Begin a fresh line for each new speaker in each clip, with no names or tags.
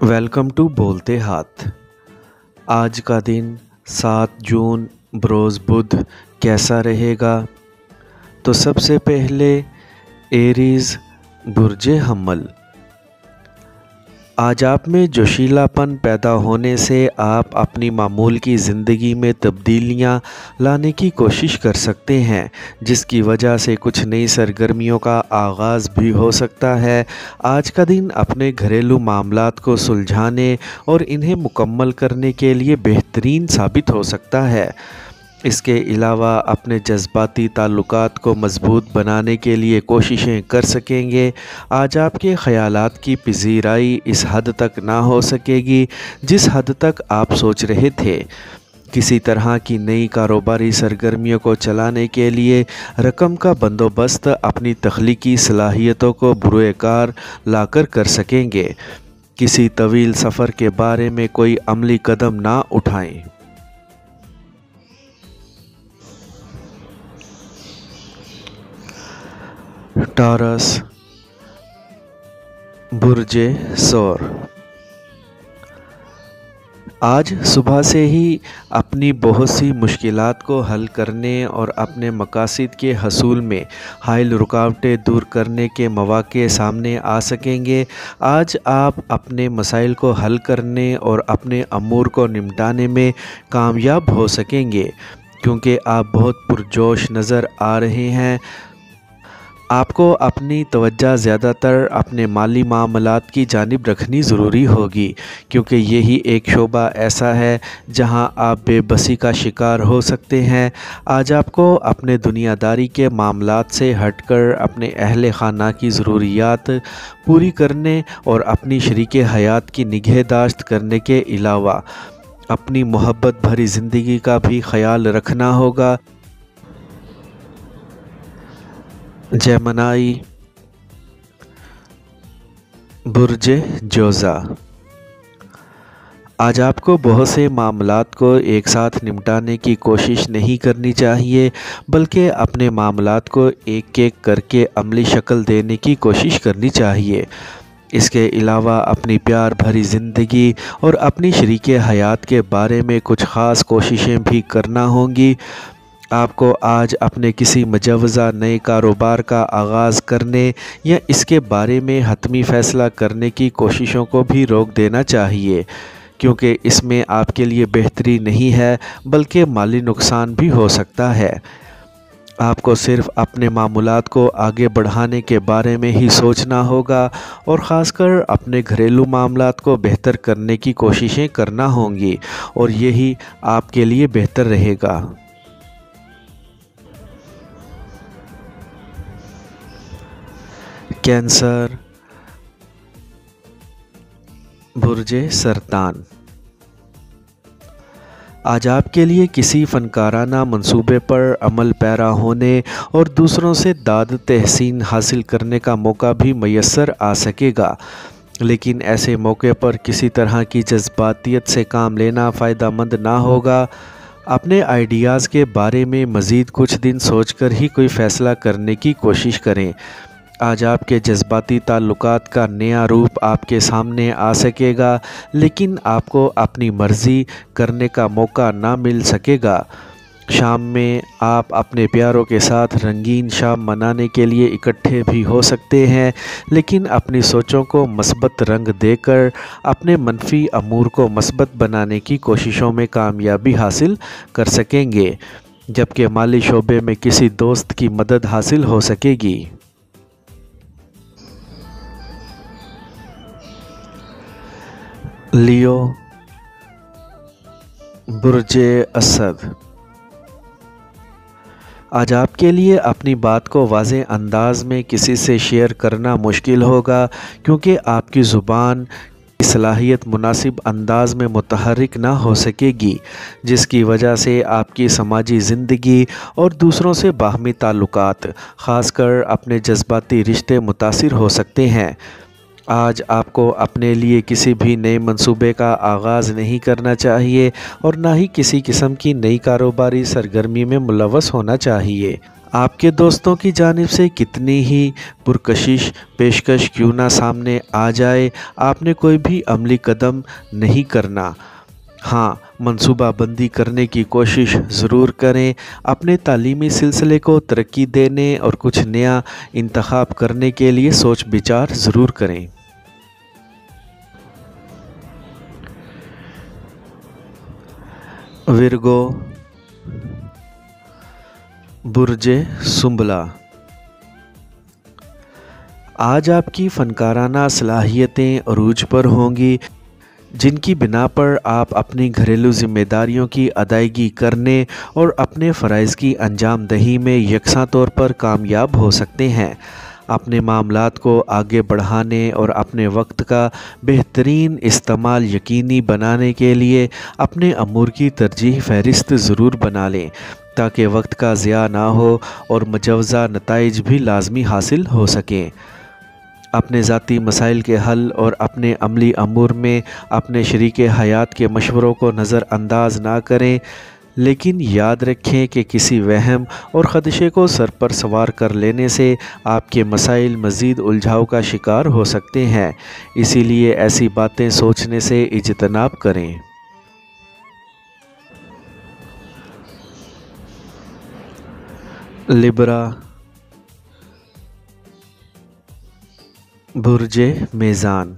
Welcome to बोलते हाथ। आज का दिन 7 जून बरोज़ बुध कैसा रहेगा? तो सबसे पहले एरीज़ बुर्जे हम्मल। आज आप में जोशीलापन पैदा होने से आप अपनी मामूल की ज़िंदगी में तब्दीलियां लाने की कोशिश कर सकते हैं, जिसकी वजह से कुछ नई सरगर्मियों का आगाज़ भी हो सकता है। आज का दिन अपने घरेलू मामलात को सुलझाने और इन्हें मुकम्मल करने के लिए बेहतरीन साबित हो सकता है। इसके अलावा अपने जज्बाती ताल्लुकात को मज़बूत बनाने के लिए कोशिशें कर सकेंगे। आज आपके ख़यालात की पज़ीराई इस हद तक ना हो सकेगी जिस हद तक आप सोच रहे थे। किसी तरह की नई कारोबारी सरगर्मियों को चलाने के लिए रकम का बंदोबस्त अपनी तख्लीकी सलाहियतों को बुरे कार लाकर कर सकेंगे। किसी तवील सफ़र के बारे में कोई अमली कदम ना उठाएं। टॉरस बुर्जे सौर। आज सुबह से ही अपनी बहुत सी मुश्किलात को हल करने और अपने मकासद के हसूल में हाइल रुकावटें दूर करने के मौक़े सामने आ सकेंगे। आज आप अपने मसाइल को हल करने और अपने अमूर को निपटाने में कामयाब हो सकेंगे, क्योंकि आप बहुत पुरजोश नज़र आ रहे हैं। आपको अपनी तवज्जो ज़्यादातर अपने माली मामलात की जानिब रखनी ज़रूरी होगी, क्योंकि यही एक शोबा ऐसा है जहां आप बेबसी का शिकार हो सकते हैं। आज आपको अपने दुनियादारी के मामलात से हटकर अपने अहले खाना की ज़रूरियात पूरी करने और अपनी शरीके हयात की निगहदाश्त करने के अलावा अपनी मोहब्बत भरी ज़िंदगी का भी ख्याल रखना होगा। जेमिनी बुर्जे जोज़ा। आज आपको बहुत से मामलात को एक साथ निपटाने की कोशिश नहीं करनी चाहिए, बल्कि अपने मामलात को एक एक करके अमली शक्ल देने की कोशिश करनी चाहिए। इसके अलावा अपनी प्यार भरी ज़िंदगी और अपनी शरीके हयात के बारे में कुछ ख़ास कोशिशें भी करना होंगी। आपको आज अपने किसी मुजव्वज़ा नए कारोबार का आगाज़ करने या इसके बारे में हतमी फ़ैसला करने की कोशिशों को भी रोक देना चाहिए, क्योंकि इसमें आपके लिए बेहतरी नहीं है बल्कि माली नुकसान भी हो सकता है। आपको सिर्फ़ अपने मामूलात को आगे बढ़ाने के बारे में ही सोचना होगा और ख़ासकर अपने घरेलू मामलात को बेहतर करने की कोशिशें करना होंगी, और यही आपके लिए बेहतर रहेगा। कैंसर बुर्जे सरतान। आज आपके लिए किसी फ़नकाराना मंसूबे पर अमल पैरा होने और दूसरों से दाद तहसीन हासिल करने का मौका भी मैसर आ सकेगा, लेकिन ऐसे मौके पर किसी तरह की जज्बातियत से काम लेना फ़ायदेमंद ना होगा। अपने आइडियाज़ के बारे में मज़ीद कुछ दिन सोचकर ही कोई फ़ैसला करने की कोशिश करें। आज आपके जज्बाती ताल्लुकात का नया रूप आपके सामने आ सकेगा, लेकिन आपको अपनी मर्ज़ी करने का मौका ना मिल सकेगा। शाम में आप अपने प्यारों के साथ रंगीन शाम मनाने के लिए इकट्ठे भी हो सकते हैं, लेकिन अपनी सोचों को मस्बत रंग देकर अपने मनफी अमूर को मस्बत बनाने की कोशिशों में कामयाबी हासिल कर सकेंगे, जबकि माली शोबे में किसी दोस्त की मदद हासिल हो सकेगी। लियो बुर्जे असद। आज आपके लिए अपनी बात को वाज़ेह अंदाज में किसी से शेयर करना मुश्किल होगा, क्योंकि आपकी ज़ुबान की सलाहियत मुनासिब अंदाज में मुतहर्रिक ना हो सकेगी, जिसकी वजह से आपकी समाजी ज़िंदगी और दूसरों से बाहमी ताल्लुकात, ख़ासकर अपने जज्बाती रिश्ते मुतासिर हो सकते हैं। आज आपको अपने लिए किसी भी नए मंसूबे का आगाज़ नहीं करना चाहिए और ना ही किसी किस्म की नई कारोबारी सरगर्मी में मुलव्वस होना चाहिए। آپ کے دوستوں کی جانب سے کتنی ہی پرکشش پیشکش کیوں نہ سامنے آ جائے، آپ نے کوئی بھی عملی قدم نہیں کرنا۔ ہاں، منصوبہ بندی کرنے کی کوشش ضرور کریں، اپنے تعلیمی سلسلے کو ترقی دینے اور کچھ نیا انتخاب کرنے کے لیے سوچ بچار ضرور کریں۔ ورگو، برج سنبلہ، آج آپ کی فنکارانہ صلاحیتیں عروج پر ہوں گی، جن کی بنا پر آپ اپنی گھریلو ذمہ داریوں کی ادائیگی کرنے اور اپنے فرائض کی انجام دہی میں یکساں طور پر کامیاب ہو سکتے ہیں۔ اپنے معاملات کو آگے بڑھانے اور اپنے وقت کا بہترین استعمال یقینی بنانے کے لیے اپنے امور کی ترجیح فہرست ضرور بنا لیں، تاکہ وقت کا ضیاع نہ ہو اور مجوزہ نتائج بھی لازمی حاصل ہو سکیں۔ اپنے ذاتی مسائل کے حل اور اپنے عملی امور میں اپنے شریک حیات کے مشوروں کو نظر انداز نہ کریں، لیکن یاد رکھیں کہ کسی وہم اور خدشے کو سر پر سوار کر لینے سے آپ کے مسائل مزید الجھاؤ کا شکار ہو سکتے ہیں، اسی لیے ایسی باتیں سوچنے سے اجتناب کریں۔ لبرا، برج میزان،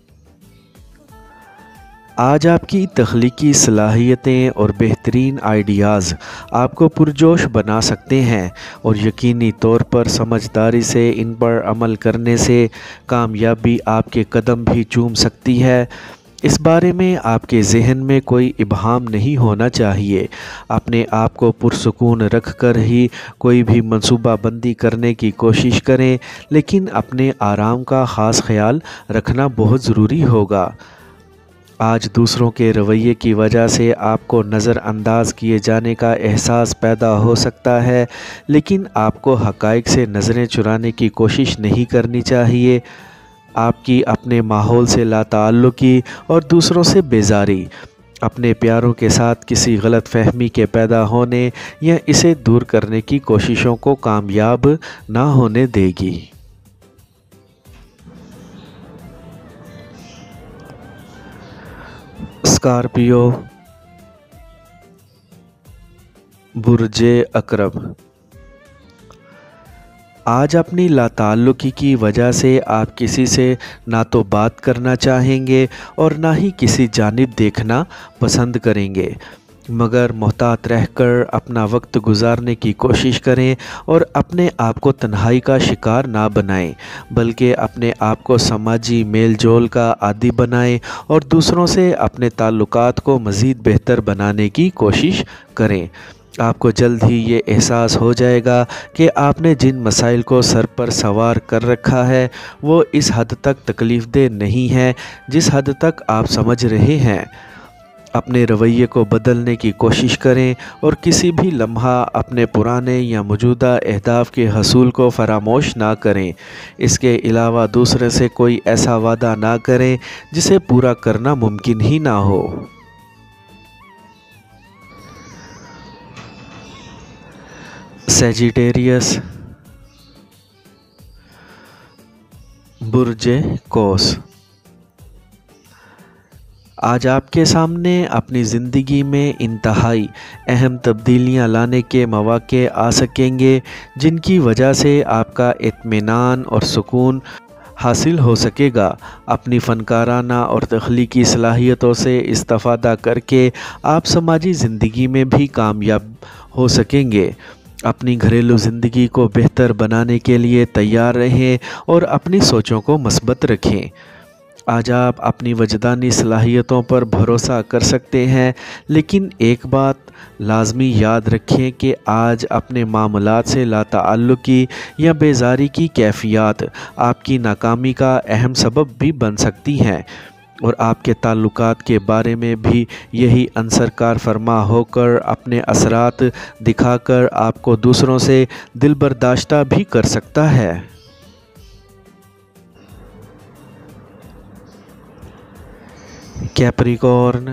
آج آپ کی تخلیقی صلاحیتیں اور بہترین آئیڈیاز آپ کو پرجوش بنا سکتے ہیں، اور یقینی طور پر سمجھداری سے ان پر عمل کرنے سے کامیابی آپ کے قدم بھی چوم سکتی ہے۔ اس بارے میں آپ کے ذہن میں کوئی ابہام نہیں ہونا چاہیے۔ اپنے آپ کو پرسکون رکھ کر ہی کوئی بھی منصوبہ بندی کرنے کی کوشش کریں، لیکن اپنے آرام کا خاص خیال رکھنا بہت ضروری ہوگا۔ آج دوسروں کے رویے کی وجہ سے آپ کو نظر انداز کیے جانے کا احساس پیدا ہو سکتا ہے، لیکن آپ کو حقائق سے نظریں چرانے کی کوشش نہیں کرنی چاہیے۔ آپ کی اپنے ماحول سے لا تعلقی اور دوسروں سے بیزاری اپنے پیاروں کے ساتھ کسی غلط فہمی کے پیدا ہونے یا اسے دور کرنے کی کوششوں کو کامیاب نہ ہونے دے گی۔ اسکارپیو، برج عقرب، آج اپنی لا تعلقی کی وجہ سے آپ کسی سے نہ تو بات کرنا چاہیں گے اور نہ ہی کسی جانب دیکھنا پسند کریں گے، مگر محتاط رہ کر اپنا وقت گزارنے کی کوشش کریں اور اپنے آپ کو تنہائی کا شکار نہ بنائیں، بلکہ اپنے آپ کو سماجی میل جول کا عادی بنائیں اور دوسروں سے اپنے تعلقات کو مزید بہتر بنانے کی کوشش کریں۔ آپ کو جلد ہی یہ احساس ہو جائے گا کہ آپ نے جن مسائل کو سر پر سوار کر رکھا ہے وہ اس حد تک تکلیف دہ نہیں ہے جس حد تک آپ سمجھ رہے ہیں۔ اپنے رویے کو بدلنے کی کوشش کریں اور کسی بھی لمحہ اپنے پرانے یا موجودہ اہداف کے حصول کو فراموش نہ کریں۔ اس کے علاوہ دوسرے سے کوئی ایسا وعدہ نہ کریں جسے پورا کرنا ممکن ہی نہ ہو۔ سیجیٹیریس، برج قوس، آج آپ کے سامنے اپنی زندگی میں انتہائی اہم تبدیلیاں لانے کے مواقع آ سکیں گے، جن کی وجہ سے آپ کا اطمینان اور سکون حاصل ہو سکے گا۔ اپنی فنکارانہ اور تخلیقی صلاحیتوں سے استفادہ کر کے آپ سماجی زندگی میں بھی کامیاب ہو سکیں گے۔ اپنی گھریلو زندگی کو بہتر بنانے کے لیے تیار رہیں اور اپنی سوچوں کو مثبت رکھیں۔ آج آپ اپنی وجدانی صلاحیتوں پر بھروسہ کر سکتے ہیں، لیکن ایک بات لازمی یاد رکھیں کہ آج اپنے معاملات سے لا تعلقی یا بیزاری کی کیفیات آپ کی ناکامی کا اہم سبب بھی بن سکتی ہیں، اور آپ کے تعلقات کے بارے میں بھی یہی عنصر کار فرما ہو کر اپنے اثرات دکھا کر آپ کو دوسروں سے دل برداشتہ بھی کر سکتا ہے۔ کیپریکارن،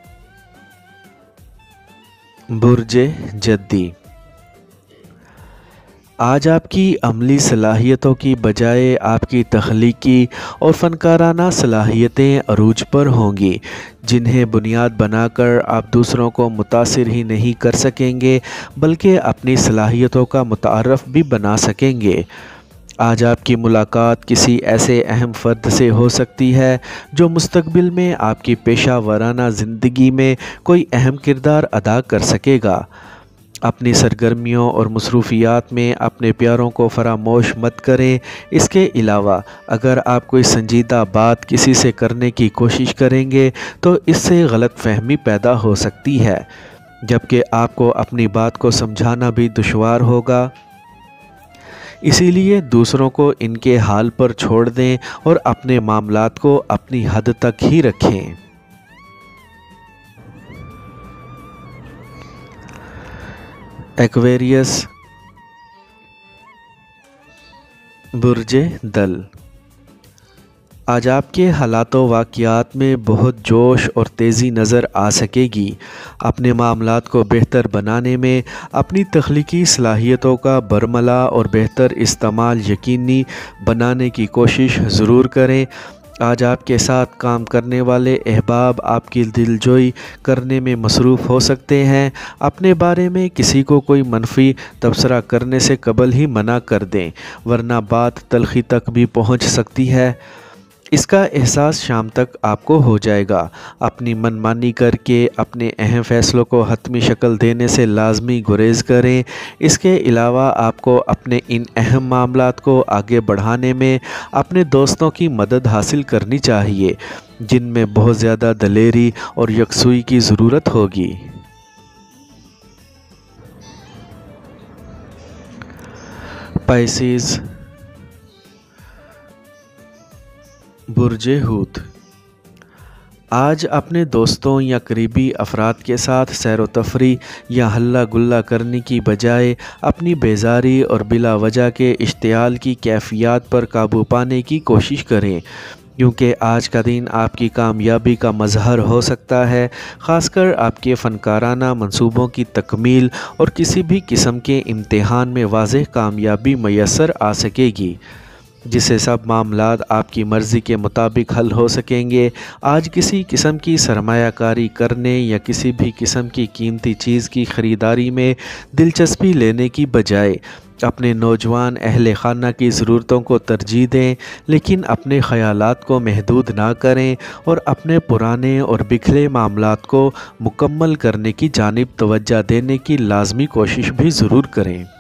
برج جدی، آج آپ کی عملی صلاحیتوں کی بجائے آپ کی تخلیقی اور فنکارانہ صلاحیتیں عروج پر ہوں گی، جنہیں بنیاد بنا کر آپ دوسروں کو متاثر ہی نہیں کر سکیں گے بلکہ اپنی صلاحیتوں کا متعارف بھی بنا سکیں گے۔ آج آپ کی ملاقات کسی ایسے اہم فرد سے ہو سکتی ہے جو مستقبل میں آپ کی پیشہ ورانہ زندگی میں کوئی اہم کردار ادا کر سکے گا۔ اپنی سرگرمیوں اور مصروفیات میں اپنے پیاروں کو فراموش مت کریں۔ اس کے علاوہ اگر آپ کوئی سنجیدہ بات کسی سے کرنے کی کوشش کریں گے تو اس سے غلط فہمی پیدا ہو سکتی ہے، جبکہ آپ کو اپنی بات کو سمجھانا بھی دشوار ہوگا۔ اسی لیے دوسروں کو ان کے حال پر چھوڑ دیں اور اپنے معاملات کو اپنی حد تک ہی رکھیں۔ ایکویریس، برج دل۔ آج آپ کے حالات و واقعات میں بہت جوش اور تیزی نظر آ سکے گی۔ اپنے معاملات کو بہتر بنانے میں اپنی تخلیقی صلاحیتوں کا برملا اور بہتر استعمال یقینی بنانے کی کوشش ضرور کریں۔ آج آپ کے ساتھ کام کرنے والے احباب آپ کی دلجوئی کرنے میں مصروف ہو سکتے ہیں۔ اپنے بارے میں کسی کو کوئی منفی تبصرہ کرنے سے قبل ہی منع کر دیں، ورنہ بات تلخی تک بھی پہنچ سکتی ہے۔ اس کا احساس شام تک آپ کو ہو جائے گا۔ اپنی من مانی کر کے اپنے اہم فیصلوں کو حتمی شکل دینے سے لازمی گریز کریں۔ اس کے علاوہ آپ کو اپنے ان اہم معاملات کو آگے بڑھانے میں اپنے دوستوں کی مدد حاصل کرنی چاہیے، جن میں بہت زیادہ دلیری اور یکسوئی کی ضرورت ہوگی۔ پائسیز، برج حوت۔ آج اپنے دوستوں یا قریبی افراد کے ساتھ سیر و تفریح یا ہلا گلا کرنے کی بجائے اپنی بیزاری اور بلا وجہ کے اشتعال کی کیفیات پر قابو پانے کی کوشش کریں، کیونکہ آج کا دن آپ کی کامیابی کا مظہر ہو سکتا ہے، خاص کر آپ کے فنکارانہ منصوبوں کی تکمیل اور کسی بھی قسم کے امتحان میں واضح کامیابی میسر آ سکے گی، جس سے سب معاملات آپ کی مرضی کے مطابق حل ہو سکیں گے۔ آج کسی قسم کی سرمایہ کاری کرنے یا کسی بھی قسم کی قیمتی چیز کی خریداری میں دلچسپی لینے کی بجائے اپنے نوجوان اہل خانہ کی ضرورتوں کو ترجیح دیں، لیکن اپنے خیالات کو محدود نہ کریں اور اپنے پرانے اور بکھرے معاملات کو مکمل کرنے کی جانب توجہ دینے کی لازمی کوشش بھی ضرور کریں۔